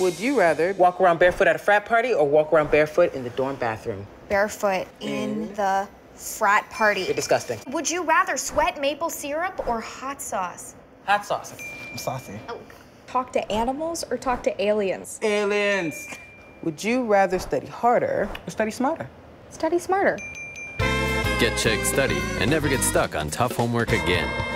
Would you rather walk around barefoot at a frat party or walk around barefoot in the dorm bathroom? Barefoot in the frat party. You're disgusting. Would you rather sweat maple syrup or hot sauce? Hot sauce. I'm saucy. Oh. Talk to animals or talk to aliens? Aliens. Would you rather study harder Or study smarter. Study smarter. Get Chegg Study and never get stuck on tough homework again.